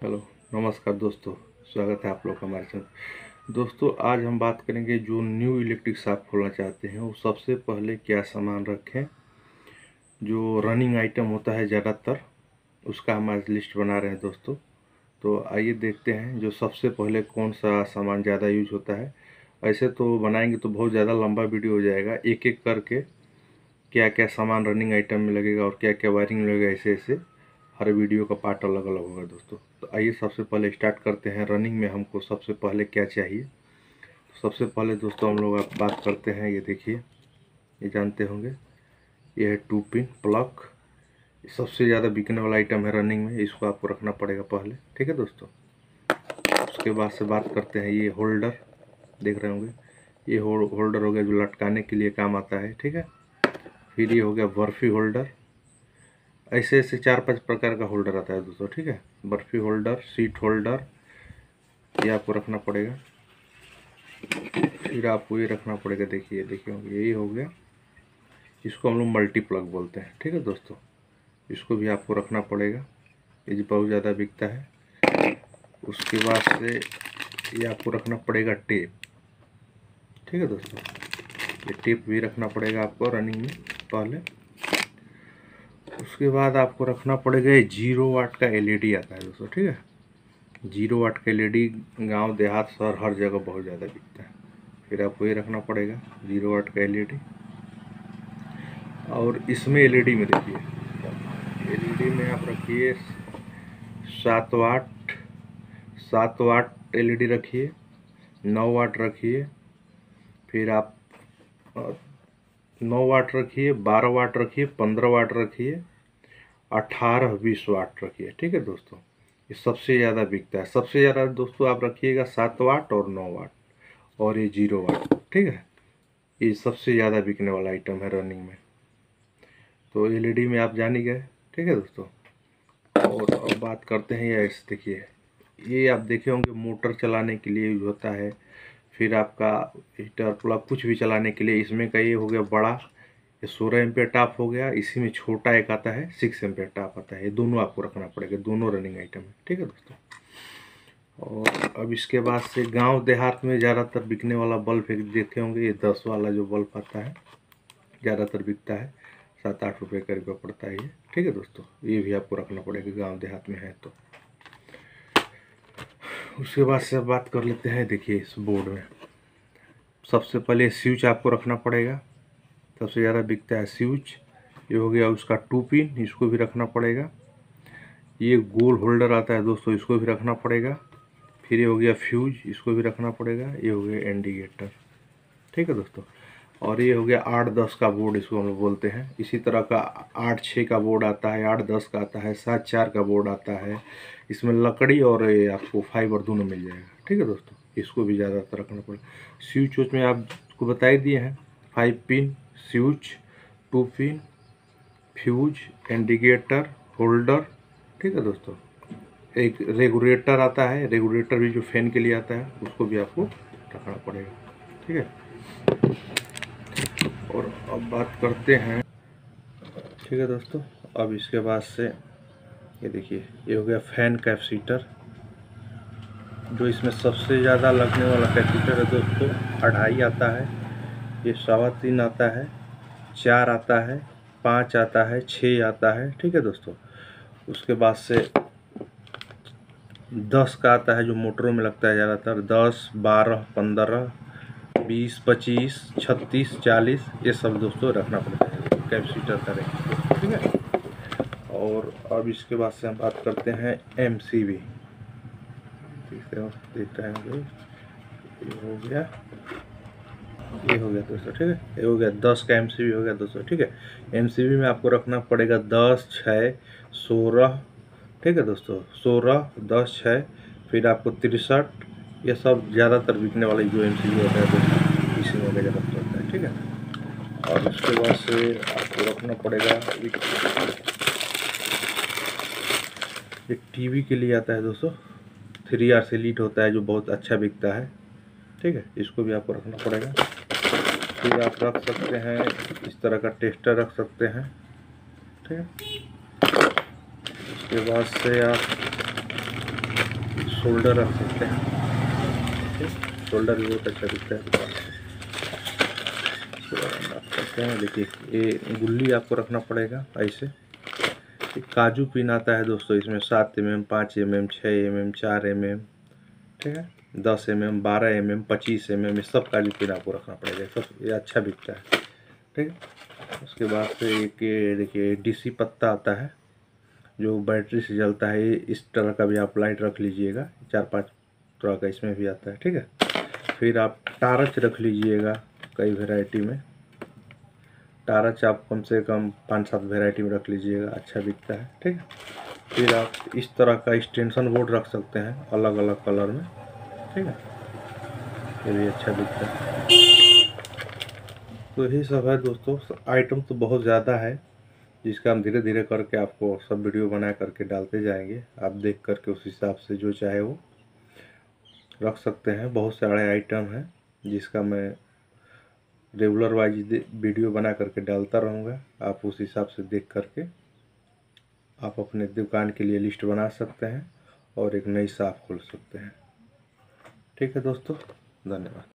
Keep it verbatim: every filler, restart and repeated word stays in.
Hello, नमस्कार दोस्तों। स्वागत है आप लोग का हमारे चैनल। दोस्तों, आज हम बात करेंगे जो न्यू इलेक्ट्रिक शॉप खोलना चाहते हैं वो सबसे पहले क्या सामान रखें। जो रनिंग आइटम होता है ज़्यादातर, उसका हम आज लिस्ट बना रहे हैं दोस्तों। तो आइए देखते हैं जो सबसे पहले कौन सा सामान ज़्यादा यूज होता है। ऐसे तो बनाएंगे तो बहुत ज़्यादा लंबा वीडियो हो जाएगा, एक एक करके क्या क्या सामान रनिंग आइटम में लगेगा और क्या क्या वायरिंग में लगेगा, ऐसे ऐसे हर वीडियो का पार्ट अलग अलग होगा दोस्तों। तो आइए सबसे पहले स्टार्ट करते हैं। रनिंग में हमको सबसे पहले क्या चाहिए। तो सबसे पहले दोस्तों हम लोग आप बात करते हैं, ये देखिए, ये जानते होंगे, ये है टू पिन प्लग। सबसे ज़्यादा बिकने वाला आइटम है रनिंग में, इसको आपको रखना पड़ेगा पहले, ठीक है दोस्तों। उसके बाद से बात करते हैं, ये होल्डर देख रहे होंगे, ये होल्डर हो गया जो लटकाने के लिए काम आता है, ठीक है। फिर ये हो गया बर्फी होल्डर। ऐसे ऐसे चार पांच प्रकार का होल्डर आता है दोस्तों, ठीक है। बर्फी होल्डर, सीट होल्डर, ये आपको रखना पड़ेगा। फिर आपको ये रखना पड़ेगा, देखिए देखिए यही हो गया, इसको हम लोग मल्टी प्लग बोलते हैं, ठीक है दोस्तों। इसको भी आपको रखना पड़ेगा, ये बहुत ज़्यादा बिकता है। उसके बाद से ये आपको रखना पड़ेगा टेप, ठीक है दोस्तों। ये टेप भी रखना पड़ेगा आपको रनिंग में पहले। उसके बाद आपको रखना पड़ेगा ये जीरो वाट का एलईडी आता है दोस्तों, ठीक है। जीरो वाट का एलईडी गांव देहात शहर हर जगह बहुत ज़्यादा बिकता है। फिर आपको ये रखना पड़ेगा जीरो वाट का एलईडी। और इसमें एलईडी में देखिए, एलईडी में आप रखिए सात वाट सात वाट एलईडी रखिए, नौ वाट रखिए, फिर आप नौ वाट रखिए, बारह वाट रखिए, पंद्रह वाट रखिए, अठारह बीस वाट रखिए, ठीक है दोस्तों। ये सबसे ज़्यादा बिकता है। सबसे ज़्यादा दोस्तों आप रखिएगा सात वाट और नौ वाट और ये जीरो वाट, ठीक है। ये सबसे ज़्यादा बिकने वाला आइटम है रनिंग में। तो एलईडी में आप जान ही गए, ठीक है दोस्तों। और अब बात करते हैं, ये देखिए, ये आप देखे होंगे मोटर चलाने के लिए यूज होता है। फिर आपका हीटर प्लग कुछ भी चलाने के लिए, इसमें का ये हो गया बड़ा, ये सोलह एम्पियर टाप हो गया। इसी में छोटा एक आता है, सिक्स एम्पियर टाप आता है। ये दोनों आपको रखना पड़ेगा, दोनों रनिंग आइटम है, ठीक है दोस्तों। और अब इसके बाद से गांव देहात में ज़्यादातर बिकने वाला बल्ब एक देखे होंगे, ये दस वाला जो बल्ब आता है ज़्यादातर बिकता है, सात आठ रुपये का रुपया पड़ता है ये, ठीक है दोस्तों। ये भी आपको रखना पड़ेगा गांव देहात में है तो। उसके बाद से बात कर लेते हैं, देखिए इस बोर्ड में सबसे पहले स्विच आपको रखना पड़ेगा, सबसे ज़्यादा बिकता है स्विच। ये हो गया उसका टू पिन, इसको भी रखना पड़ेगा। ये गोल होल्डर आता है दोस्तों, इसको भी रखना पड़ेगा। फिर ये हो गया फ्यूज, इसको भी रखना पड़ेगा। ये हो गया इंडिकेटर, ठीक है दोस्तों। और ये हो गया आठ दस का बोर्ड, इसको हम लोग बोलते हैं। इसी तरह का आठ छः का बोर्ड आता है, आठ दस का आता है, सात चार का बोर्ड आता है। इसमें लकड़ी और ये आपको फाइबर दोनों मिल जाएगा, ठीक है दोस्तों। इसको भी ज़्यादातर रखना पड़ेगा। स्विच उच में आपको बता ही दिए हैं, five pin switch, two pin fuse, indicator, holder, ठीक है दोस्तों। एक रेगुलेटर आता है, रेगुलेटर भी जो फैन के लिए आता है, उसको भी आपको रखना पड़ेगा, ठीक है। और अब बात करते हैं, ठीक है दोस्तों। अब इसके बाद से ये देखिए, ये हो गया फैन कैपेसिटर। जो इसमें सबसे ज़्यादा लगने वाला कैपेसिटर है दोस्तों, अढ़ाई आता है, ये सवा तीन आता है, चार आता है, पाँच आता है, छः आता है, ठीक है दोस्तों। उसके बाद से दस का आता है, जो मोटरों में लगता है ज़्यादातर, दस, बारह, पंद्रह, बीस, पच्चीस, छत्तीस, चालीस, ये सब दोस्तों रखना पड़ता है कैपेसिटर का रेंज, ठीक है। और अब इसके बाद से हम बात करते हैं एम सी बी, देख रहे हैं, ये हो गया, ये हो गया दोस्तों, ठीक है। ये हो गया दस का एम सी बी हो गया दोस्तों, ठीक है। एम सी बी में आपको रखना पड़ेगा दस, छः, सोलह, ठीक है दोस्तों, सोलह, दस, छः, फिर आपको तिरसठ। ये सब ज़्यादातर बिकने वाले जो एम सी बी होता है दोस्तों, इसी में ज़्यादा होता है, ठीक है। और उसके बाद से आपको रखना पड़ेगा, एक टीवी के लिए आता है दोस्तों, थ्री आर से लीड होता है, जो बहुत अच्छा बिकता है, ठीक है। इसको भी आपको रखना पड़ेगा। फिर आप रख सकते हैं इस तरह का टेस्टर रख सकते हैं, ठीक है। उसके बाद से आप शोल्डर रख सकते हैं, शोल्डर भी बहुत अच्छा दिखता है दुकान से। रख सकते हैं। देखिए ये गुल्ली आपको रखना पड़ेगा ऐसे। काजू पिन आता है दोस्तों, इसमें सात एम एम, पाँच एम एम, छः एम एम, चार एम एम, ठीक है, दस एम एम, बारह एम एम, पच्चीस एम एम, ये सब काजू पिन आपको रखना पड़ेगा। सब ये अच्छा बिकता है, ठीक है। उसके बाद से एक ये देखिए डीसी पत्ता आता है जो बैटरी से जलता है, इस तरह का भी आप लाइट रख लीजिएगा, चार पांच तरह का इसमें भी आता है, ठीक है। फिर आप टार्च रख लीजिएगा कई वैरायटी में, टार्च आप कम से कम पाँच सात वैरायटी में रख लीजिएगा, अच्छा बिकता है, ठीक है। फिर आप इस तरह का एक्सटेंशन बोर्ड रख सकते हैं अलग अलग कलर में, ठीक है, ये भी अच्छा बिकता है। तो यही सब है दोस्तों, आइटम तो बहुत ज़्यादा है जिसका हम धीरे धीरे करके आपको सब वीडियो बना करके डालते जाएंगे। आप देख करके उस हिसाब से जो चाहे वो रख सकते हैं। बहुत सारे आइटम हैं जिसका मैं रेगुलर वाइज वीडियो बना करके डालता रहूँगा। आप उस हिसाब से देख करके आप अपने दुकान के लिए लिस्ट बना सकते हैं और एक नई शॉप खोल सकते हैं। ठीक है दोस्तों, धन्यवाद।